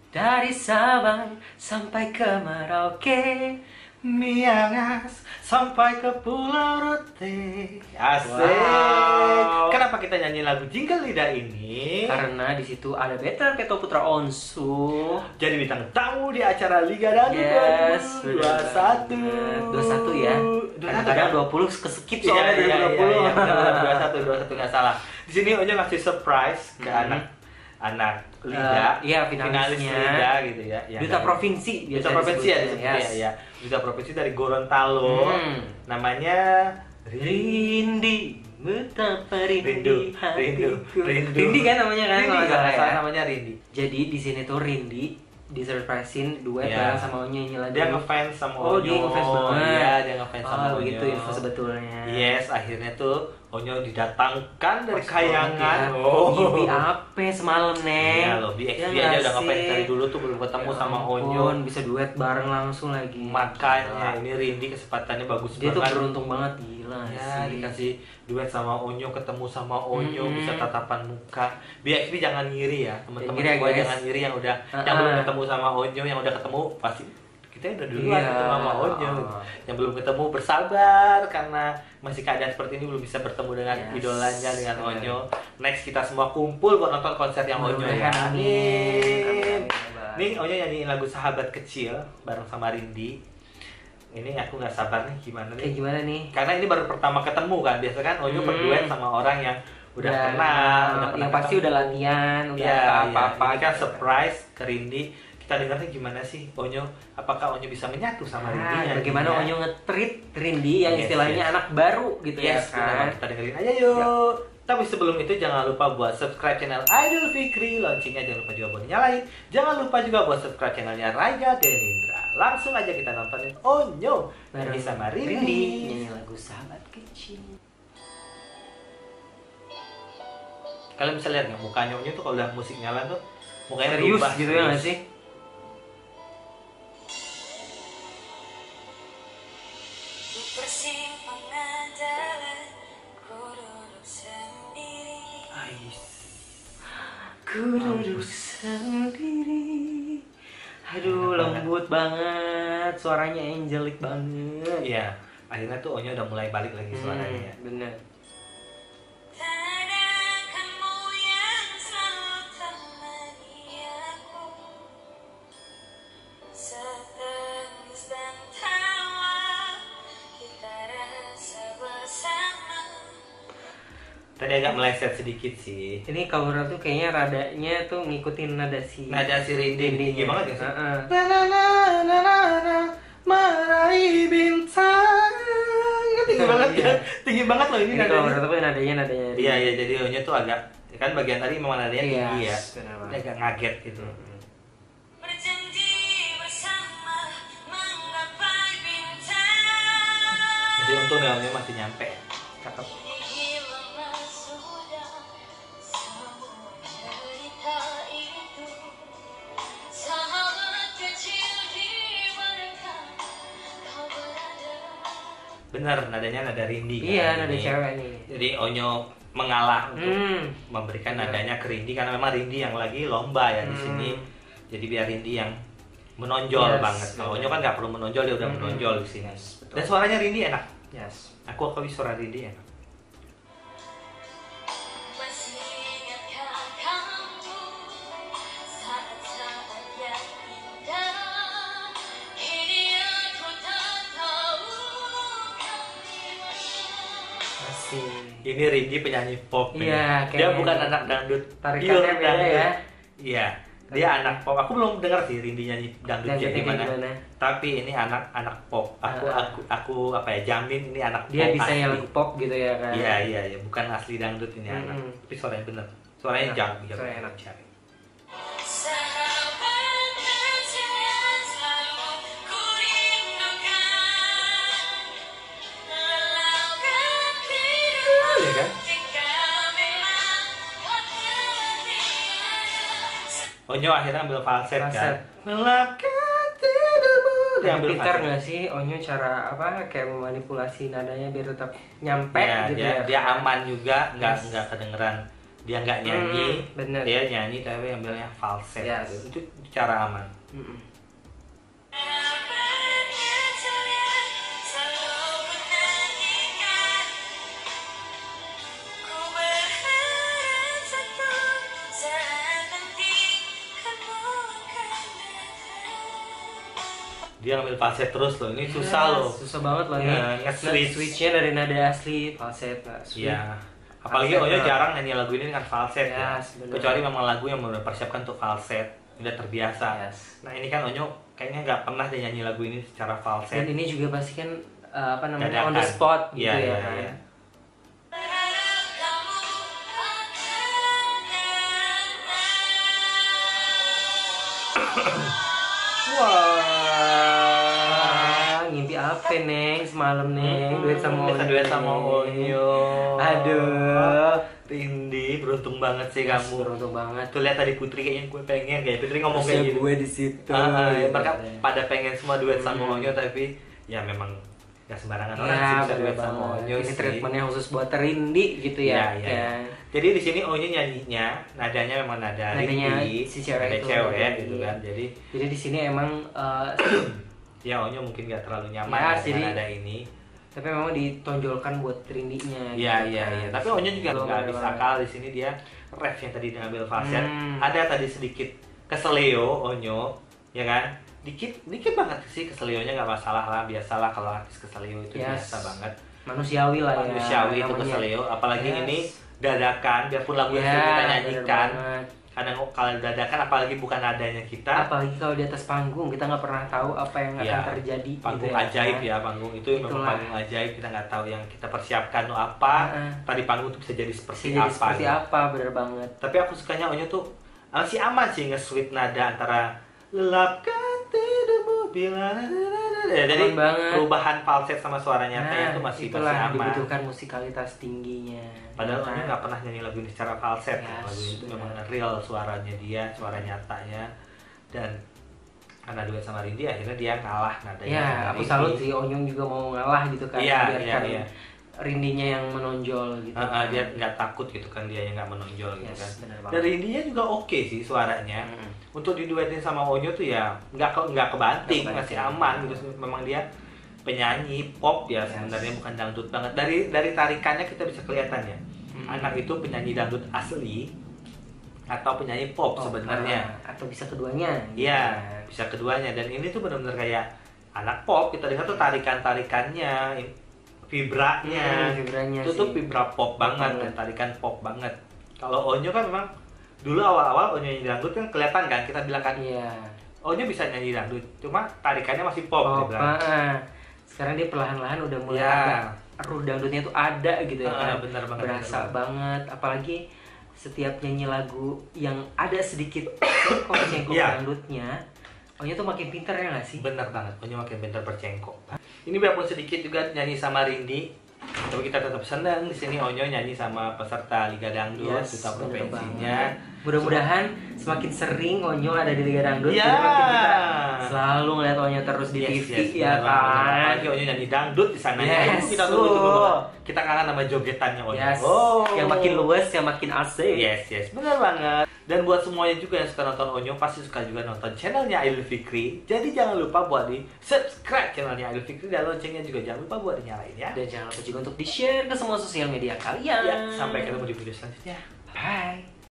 Dari Sabang sampai ke Merauke, Miangas sampai ke Pulau Rote. Asik. Wow. Kenapa kita nyanyi lagu Jingle Lidah ini? karena di situ ada Better Keto Putra Onsu. Jadi bintang tamu di acara Liga Dangdut Yes, 2021. 21 ya. Kadang-kadang 20 keskip soalnya Iya, 2020. 21 nggak salah. Di sini Onyo ngasih surprise ke anak Liga, iya, finalis finalisnya. Liga gitu ya. Duta provinsi Duta biasanya provinsi ya disebutnya, disebutnya ya. Duta provinsi dari Gorontalo. Namanya Rindi, betapa Rindu, hatiku. Rindu. Rindi kan namanya kan? Rindi kalau nggak nggak salah salah ya. namanya Rindi. Jadi di sini tuh Rindi disurprisein duet Iya. bareng sama Onyo nyanyi lagu. Dia ngefans sama Oh, Onyo. dia ngefans banget. Iya, dia ngefans sama Oh, Onyo. begitu info sebetulnya. Yes, akhirnya tuh Onyo didatangkan dari Pas Kayangan. banget ya. Ngipi ape semalam, Neng. Iya loh, BXB Ya aja nggak udah ngefans sih? dari dulu tuh belum ketemu Ya sama ampun, Onyo. bisa duet bareng langsung lagi. Makanya ini Rindi kesempatannya bagus Dia tuh banget. beruntung banget, gila Ya, sih. dikasih duet sama Onyo, ketemu sama Onyo, Mm-mm. bisa tatapan muka. BXB jangan ngiri ya, teman-teman Jangan ngiri ya, semua guys. jangan ngiri yang udah yang Uh-uh. belum ketemu sama Onyo, yang udah ketemu pasti kita udah duluan Iya. ketemu sama Onyo. Yang belum ketemu bersabar karena masih keadaan seperti ini belum bisa bertemu dengan Yes. idolanya dengan Benar. Onyo. Next kita semua kumpul buat nonton konser yang Onyo ya. Mudah-mudahan, amin. Amin. Amin. Nih Onyo nyanyiin lagu Sahabat Kecil bareng sama Rindi. Ini aku nggak sabar nih gimana Kayak nih. gimana nih? Karena ini baru pertama ketemu kan. Biasa kan Onyo berduet sama orang yang udah kenal, udah pernah yang pasti ketemu. udah latihan, udah Iya, apa-apa. Ini kan gitu. surprise ke Rindi. Kita dengarnya gimana sih Onyo? Apakah Onyo bisa menyatu sama Rindi? Nah, nantinya? bagaimana Onyo nge-treat Rindi yang Yes, istilahnya yes. anak baru gitu Yes, ya kan? benar. Kita dengerin aja yuk. Tapi sebelum itu jangan lupa buat subscribe channel Idol Fikri, loncengnya jangan lupa juga buat nyalain. Jangan lupa juga buat subscribe channelnya Raiga Denindra. Langsung aja kita nontonin Onyo Bareng nyanyi sama Rindi Rindi. nyanyi lagu Sahabat Kecil. Kalian bisa lihat nggak mukanya Onyo tuh kalau udah musik nyala tuh mukanya Serius berubah, gitu ya serius. nggak sih? Di persimpangan jalan, ku duduk sendiri. Ais. Ku duduk sendiri. Aduh, lembut banget, suaranya angelic banget. Iya, akhirnya tuh Onyo udah mulai balik lagi suaranya. Bener. Tak ada kamu yang selalu temani aku, setangis dan tawa kita rasa bersama. Tadi agak meleset sedikit sih. Ini kalau tuh kayaknya radanya tuh ngikutin nada si Nada si Rindi tinggi banget ya sih. Heeh. Na na na na na na meraih bintang. Tinggi banget ya. Tinggi banget loh ini Ini kalau nadanya. menurut aku nadanya Iya iya, jadi Onyo tuh agak kan bagian tadi memang nadanya Iya, tinggi ya. benar banget. Dia agak ngaget gitu. Berjanji bersama menggapai bintang. Jadi untung ya Onyo masih nyampe. Cakep. Lama sudah semua cerita itu, sahabat kecil di manakah kau berada. Bener, nadanya nada Rindi kan. Iya, nada Ini. cewek nih. Jadi Onyo mengalah untuk memberikan Bener. nadanya ke Rindi karena memang Rindi yang lagi lomba ya di sini. Jadi biar Rindi yang menonjol Yes, banget. Kalau Onyo kan nggak perlu menonjol, dia udah menonjol di sini. Yes, betul. Dan suaranya Rindi enak. Yes. Aku akui suara Rindi enak. Masih ingatkah kamu saat-saat yang indah? Kini aku tak tahu kau di mana. Masih. Ini Rindi penyanyi pop. Iya, ya. Dia kayaknya bukan anak dangdut. tarikannya pure beda dangdut. ya. Iya, dia anak pop. Aku belum dengar sih Rindi nyanyi dangdut Dangdutnya kayak kayak gimana. gimana? Tapi ini anak pop. Aku apa ya, jamin ini anak Dia pop bisa asli. yang lagu pop gitu ya kan. Iya iya iya, bukan asli dangdut ini anak. Tapi suaranya bener. Suaranya Enak, jago, suaranya enak. cari. Sahabat kecil yang selalu ku rindukan, lelaukan kehidupan Iya kan? jika memang kau tiada. Onyo akhirnya ambil falset kan. Falset. Melakukan tidurmu. Dia ambil Pintar falset. nggak sih Onyo cara apa kayak memanipulasi nadanya biar tetap nyampe Iya, gitu dia, ya. dia aman juga, Yes. nggak kedengeran Dia nggak nyanyi, bener. dia nyanyi tapi ambilnya falset. Yes. Itu cara aman. Mm-mm. Dia ngambil falset terus loh, ini susah loh. Susah banget loh Ya, ini. nge-switch. Switchnya dari nada asli falset lah. Iya. Apalagi Falset, Onyo nah. jarang nyanyi lagu ini dengan falset ya. Yes, bener. Kecuali memang lagu yang udah persiapkan untuk falset, udah terbiasa. Yes. Nah ini kan Onyo kayaknya nggak pernah dia nyanyi lagu ini secara falset. Dan ini juga pasti kan apa namanya on Dadakan. the spot gitu Iya, ya iya, kan. iya. Wah, ngimpi apa neng semalam neng duet sama Bisa duet sama Onyo. Aduh, Rindi, beruntung banget sih kamu. beruntung banget. Tuh lihat tadi Putri kayaknya gue pengen kayak Putri ngomong Terusnya kayak gitu. gue di situ. Mereka pada pengen semua duet sama Onyo tapi ya memang gak sembarangan orang sih Ya, bisa duet bener sama banget. Onyo Ini sih. treatmentnya khusus buat Rindi gitu ya. Iya, iya. Jadi di sini Onyo nyanyinya nadanya memang nada Nadanya Rindi, si cewek nada itu. cewek gitu Iya. kan. Jadi Jadi di sini emang ya Onyo mungkin gak terlalu nyaman Ya, dengan jadi- nada ini. tapi memang ditonjolkan buat Rindinya. Iya gitu iya kan. iya. Tapi Onyo juga Belum nggak ada habis banget. akal di sini dia ref yang tadi ngambil falset. Hmm. Ada tadi sedikit keseleo Onyo, ya kan? Dikit banget sih keseleonya nggak masalah lah, biasalah kalau artis keseleo itu Yes. biasa banget. Manusiawi lah ya. Manusiawi itu namanya. keseleo, apalagi Yes. ini dadakan, biarpun lagu Ya, itu kita bener nyanyikan. banget. Kadang kalau dadakan apalagi bukan nadanya kita. Apalagi kalau di atas panggung kita nggak pernah tahu apa yang Ya, akan terjadi. panggung gitu ajaib ya, panggung itu memang Itulah. panggung ajaib, kita nggak tahu yang kita persiapkan tuh apa. Heeh. Tadi panggung itu bisa jadi seperti Bisa jadi apa. seperti gitu. apa, bener banget. Tapi aku sukanya Onyo tuh masih aman sih nge-sweet nada antara lelapkan tidurmu bila ya, jadi Aman banget. perubahan falset sama suara nyatanya itu masih itulah aman. dibutuhkan musikalitas tingginya. Padahal Ya Onyo kan? nggak pernah nyanyi lagu ini secara falset. Yes, Lagu ini tuh benar. memang real suaranya dia, suara nyatanya. Dan karena duet sama Rindi akhirnya dia kalah nadanya. Ya, sama aku Rindi. salut sih Onyong juga mau ngalah gitu kan, Iya, biarkan iya, iya. Rindinya yang menonjol gitu. Dia nggak takut gitu kan, dia yang nggak menonjol gitu Yes, kan. benar banget. Dan Rindinya juga oke sih suaranya. Mm. Untuk diduetin sama Onyo tuh ya nggak kebanting, Nggak masih kebanting. aman gitu. Memang dia penyanyi pop ya Yes. sebenarnya, bukan dangdut banget. Dari tarikannya kita bisa kelihatan ya. Anak itu penyanyi dangdut asli atau penyanyi pop sebenarnya. Atau bisa keduanya. Iya, bisa keduanya. Dan ini tuh benar-benar kayak anak pop. Kita dengar tuh tarikannya, vibranya. Vibranya Itu tuh sih. vibra pop banget, dan tarikan pop banget. Kalau Onyo kan memang dulu awal-awal Onyo nyanyi dangdut kan kelihatan kan, kita bilang kan Iya. Onyo bisa nyanyi dangdut, cuma tarikannya masih pop. dia Oh, bilang. sekarang dia perlahan-lahan udah mulai Ya. agak ruh dangdutnya tuh ada gitu ya kan. Bener banget, Berasa bener banget, apalagi setiap nyanyi lagu yang ada sedikit cengkok Iya. dangdutnya, Onyo tuh makin pintar ya nggak sih? Bener banget, Onyo makin pintar bercengkok. Ini biarpun sedikit juga nyanyi sama Rindi, tapi kita tetap senang di sini Onyo nyanyi sama peserta Liga Dangdut Yes, duta bener provinsinya. Mudah-mudahan semakin sering Onyo ada di Liga Dangdut, Ya. jadi makin kita selalu ngeliat Onyo terus di Yes, TV yes, ya bener banget. kan. Apalagi Onyo nyanyi dangdut di sana. Yes, Kita tunggu oh. Kita kangen sama jogetannya Onyo. Yes, Oh. yang makin luas, yang makin asik. Yes, yes, benar banget. Dan buat semuanya juga yang suka nonton Onyo pasti suka juga nonton channelnya Aidil Fikri. Jadi jangan lupa buat di subscribe channelnya Aidil Fikri, dan loncengnya juga jangan lupa buat dinyalain ya. Dan jangan lupa juga untuk di-share ke semua sosial media kalian. Ya, sampai ketemu di video selanjutnya. Bye.